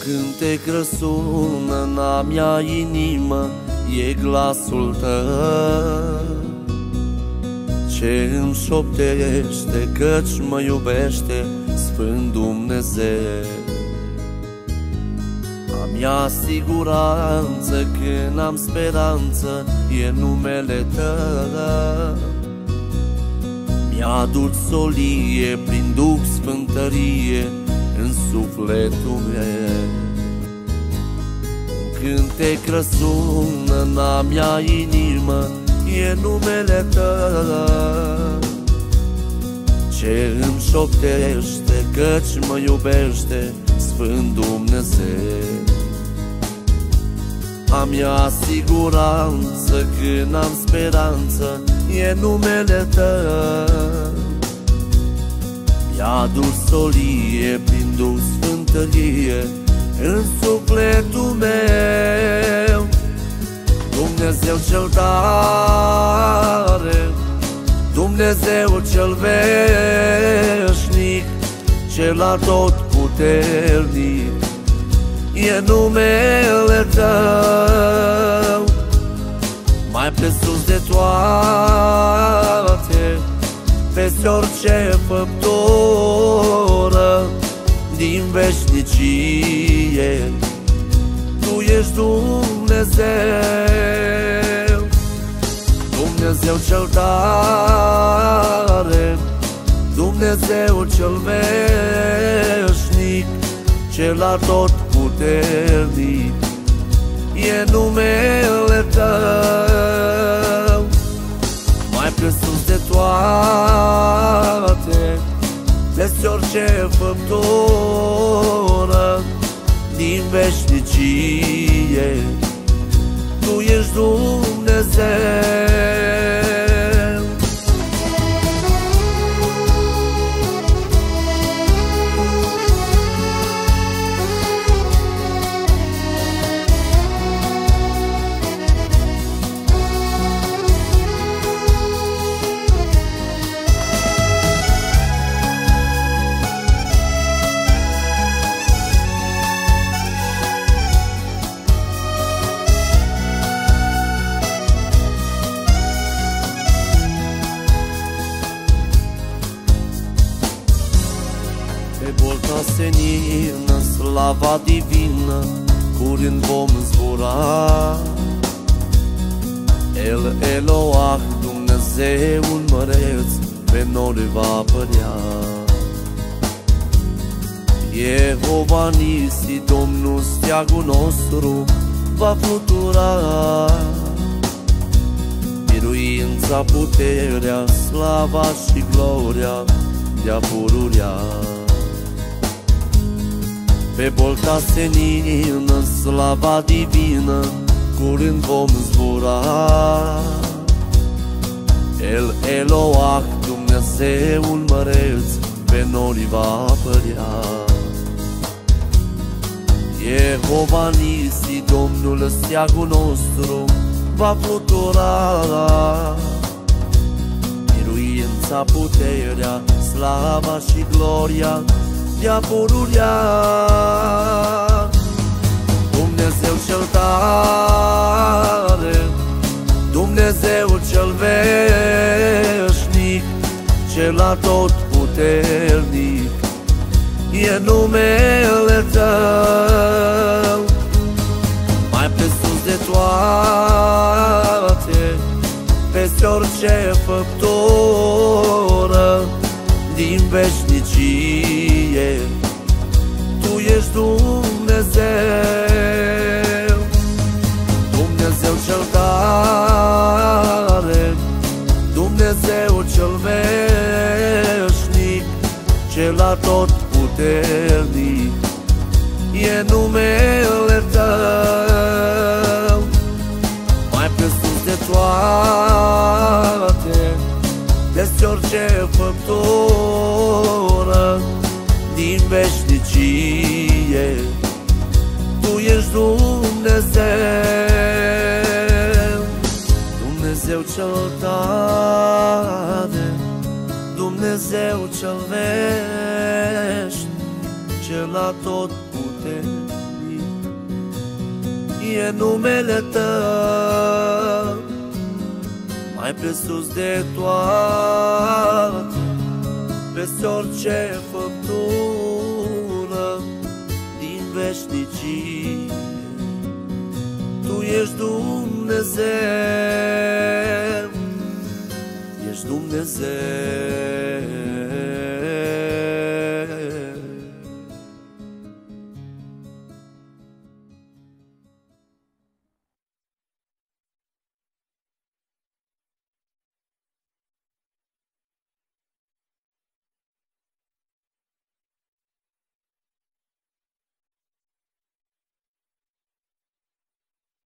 cântec răsună în-a mea inimă, e glasul tău ce îmi șoptește căci mă iubește Sfânt Dumnezeu. A mea siguranță când am speranță e numele tău. Mi-aduci solie prin Duh sfântărie în sufletul meu. Cântec răsună în-a mea inimă, e numele tău ce îmi șoptește căci mă iubește Sfânt Dumnezeu. A mea siguranță când am speranță e numele tău. Mi-aduci solie prin Duh sfântărie în sufletul meu. Dumnezeu cel tare, Dumnezeu cel veșnic, cel atotputernic, e numele tău. Mai presus de toate, peste orice făptură din veșnicie, Tu ești Dumnezeu. Dumnezeu cel tare, Dumnezeu cel veșnic, cel atotputernic, e numele tău. Mai presus de toate, peste orice făptură din veșnicie, Tu ești Dumnezeu. Pe bolta senină, slava divină, curând vom zbura. El Eloah, Dumnezeul măreț, pe nori va apărea. Jehova Nisi, Domnul steagul nostru, va flutura. Biruința, puterea, slava și gloria de-a pururea. Pe bolta senină, slava divină, curând vom zbura. El Eloah, Dumnezeul măreț, pe nori va apărea. Jehova Nisi, Domnul steagul nostru, va flutura. Biruința, puterea, slava și gloria de-a pururea. Dumnezeu cel tare, Dumnezeu cel veșnic, cel atotputernic, e numele tău. Mai presus de toate, peste orice făptură din veșnicie, Tu ești Dumnezeu. Dumnezeu cel tare, Dumnezeu cel veșnic, cel atotputernic, e numele Tău. Mai presus de toate, peste orice făptură din veșnicie, Tu ești Dumnezeu. Dumnezeu cel tare, Dumnezeu cel veșnic, cel atotputernic, fie numele Tău mai presus de toate, peste orice făptură din veșnicii. Tu ești Dumnezeu, ești Dumnezeu.